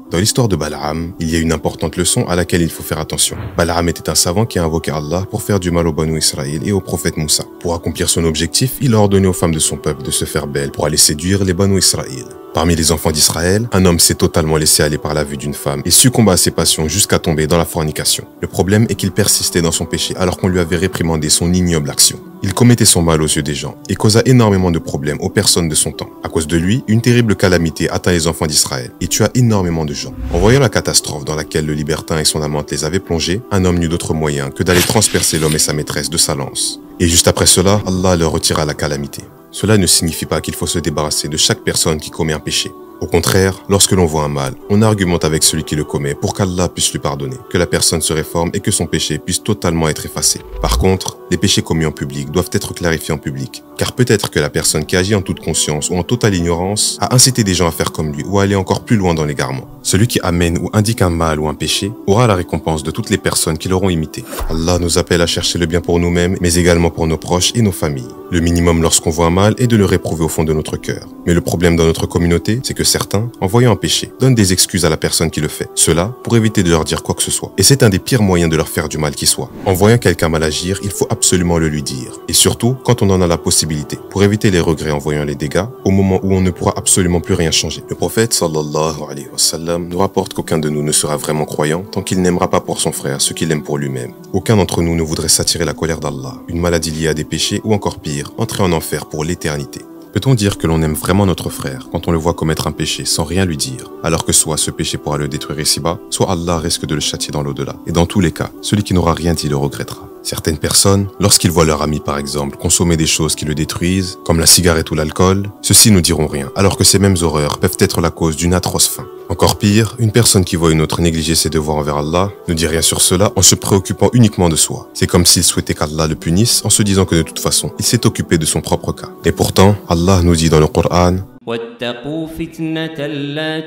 Dans l'histoire de Balaam, il y a une importante leçon à laquelle il faut faire attention. Balaam était un savant qui a invoqué Allah pour faire du mal au Banu Israël et au prophète Moussa. Pour accomplir son objectif, il a ordonné aux femmes de son peuple de se faire belles pour aller séduire les Banu Israël. Parmi les enfants d'Israël, un homme s'est totalement laissé aller par la vue d'une femme et succomba à ses passions jusqu'à tomber dans la fornication. Le problème est qu'il persistait dans son péché alors qu'on lui avait réprimandé son ignoble action. Il commettait son mal aux yeux des gens et causa énormément de problèmes aux personnes de son temps. À cause de lui, une terrible calamité atteint les enfants d'Israël et tua énormément de gens. En voyant la catastrophe dans laquelle le libertin et son amante les avaient plongés, un homme n'eut d'autre moyen que d'aller transpercer l'homme et sa maîtresse de sa lance. Et juste après cela, Allah leur retira la calamité. Cela ne signifie pas qu'il faut se débarrasser de chaque personne qui commet un péché. Au contraire, lorsque l'on voit un mal, on argumente avec celui qui le commet pour qu'Allah puisse lui pardonner, que la personne se réforme et que son péché puisse totalement être effacé. Par contre, les péchés commis en public doivent être clarifiés en public, car peut-être que la personne qui agit en toute conscience ou en totale ignorance a incité des gens à faire comme lui ou à aller encore plus loin dans l'égarement. Celui qui amène ou indique un mal ou un péché aura la récompense de toutes les personnes qui l'auront imité. Allah nous appelle à chercher le bien pour nous-mêmes, mais également pour nos proches et nos familles. Le minimum lorsqu'on voit un mal est de le réprouver au fond de notre cœur. Mais le problème dans notre communauté, c'est que certains, en voyant un péché, donnent des excuses à la personne qui le fait. Cela pour éviter de leur dire quoi que ce soit. Et c'est un des pires moyens de leur faire du mal qui soit. En voyant quelqu'un mal agir, il faut absolument le lui dire. Et surtout, quand on en a la possibilité, pour éviter les regrets en voyant les dégâts, au moment où on ne pourra absolument plus rien changer. Le prophète sallallahu alayhi wa sallam nous rapporte qu'aucun de nous ne sera vraiment croyant tant qu'il n'aimera pas pour son frère ce qu'il aime pour lui-même. Aucun d'entre nous ne voudrait s'attirer la colère d'Allah, une maladie liée à des péchés ou encore pire, entrer en enfer pour l'éternité. Peut-on dire que l'on aime vraiment notre frère quand on le voit commettre un péché sans rien lui dire, alors que soit ce péché pourra le détruire ici-bas, soit Allah risque de le châtier dans l'au-delà. Et dans tous les cas, celui qui n'aura rien dit le regrettera. Certaines personnes, lorsqu'ils voient leur ami par exemple consommer des choses qui le détruisent, comme la cigarette ou l'alcool, ceux-ci ne diront rien, alors que ces mêmes horreurs peuvent être la cause d'une atroce faim. Encore pire, une personne qui voit une autre négliger ses devoirs envers Allah ne dit rien sur cela en se préoccupant uniquement de soi. C'est comme s'il souhaitait qu'Allah le punisse en se disant que de toute façon, il s'est occupé de son propre cas. Et pourtant, Allah nous dit dans le Coran: واتقوا فتنة لا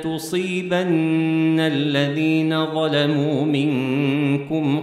تصيبن الذين ظلموا منكم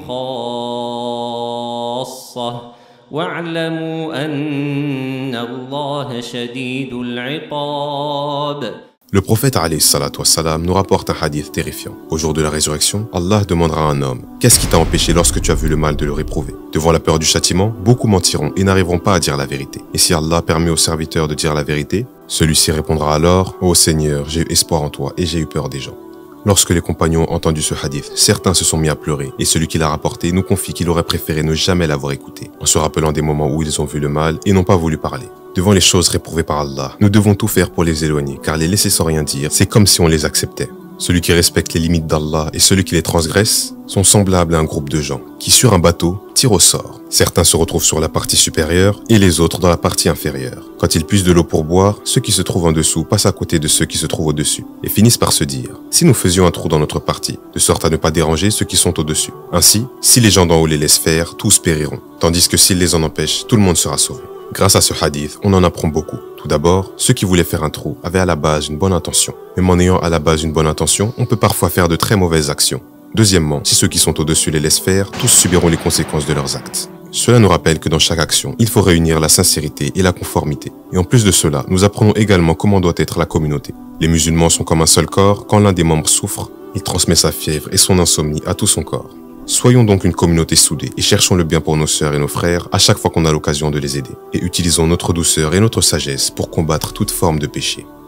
خاصة واعلموا أن الله شديد العقاب. Le prophète alayhi salatu wassalam nous rapporte un hadith terrifiant. Au jour de la résurrection, Allah demandera à un homme: qu'est-ce qui t'a empêché lorsque tu as vu le mal de le réprouver? Devant la peur du châtiment, beaucoup mentiront et n'arriveront pas à dire la vérité. Et si Allah permet au serviteur de dire la vérité, celui-ci répondra alors: ô Seigneur, j'ai eu espoir en toi et j'ai eu peur des gens. Lorsque les compagnons ont entendu ce hadith, certains se sont mis à pleurer et celui qui l'a rapporté nous confie qu'il aurait préféré ne jamais l'avoir écouté, en se rappelant des moments où ils ont vu le mal et n'ont pas voulu parler. Devant les choses réprouvées par Allah, nous devons tout faire pour les éloigner, car les laisser sans rien dire, c'est comme si on les acceptait. Celui qui respecte les limites d'Allah et celui qui les transgresse sont semblables à un groupe de gens qui, sur un bateau, tirent au sort. Certains se retrouvent sur la partie supérieure et les autres dans la partie inférieure. Quand ils puissent de l'eau pour boire, ceux qui se trouvent en dessous passent à côté de ceux qui se trouvent au-dessus et finissent par se dire: si nous faisions un trou dans notre partie, de sorte à ne pas déranger ceux qui sont au-dessus. Ainsi, si les gens d'en haut les laissent faire, tous périront. Tandis que s'ils les en empêchent, tout le monde sera sauvé. Grâce à ce hadith, on en apprend beaucoup. Tout d'abord, ceux qui voulaient faire un trou avaient à la base une bonne intention. Même en ayant à la base une bonne intention, on peut parfois faire de très mauvaises actions. Deuxièmement, si ceux qui sont au-dessus les laissent faire, tous subiront les conséquences de leurs actes. Cela nous rappelle que dans chaque action, il faut réunir la sincérité et la conformité. Et en plus de cela, nous apprenons également comment doit être la communauté. Les musulmans sont comme un seul corps. Quand l'un des membres souffre, il transmet sa fièvre et son insomnie à tout son corps. Soyons donc une communauté soudée et cherchons le bien pour nos sœurs et nos frères à chaque fois qu'on a l'occasion de les aider. Et utilisons notre douceur et notre sagesse pour combattre toute forme de péché.